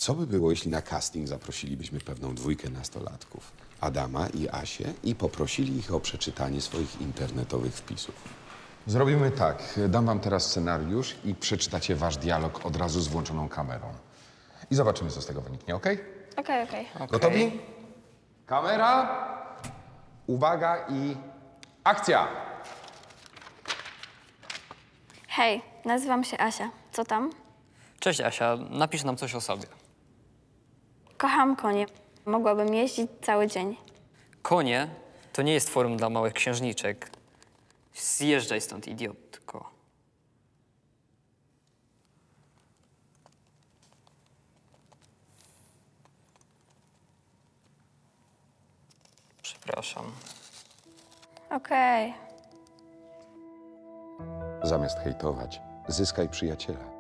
Co by było, jeśli na casting zaprosilibyśmy pewną dwójkę nastolatków, Adama i Asię, i poprosili ich o przeczytanie swoich internetowych wpisów? Zrobimy tak. Dam wam teraz scenariusz i przeczytacie wasz dialog od razu z włączoną kamerą. I zobaczymy, co z tego wyniknie, okej? Okej. Gotowi? Kamera, uwaga i akcja! Hej, nazywam się Asia. Co tam? Cześć Asia, napisz nam coś o sobie. Kocham konie. Mogłabym jeździć cały dzień. Konie to nie jest forum dla małych księżniczek. Zjeżdżaj stąd, idiotko. Przepraszam. Okej. Zamiast hejtować, zyskaj przyjaciela.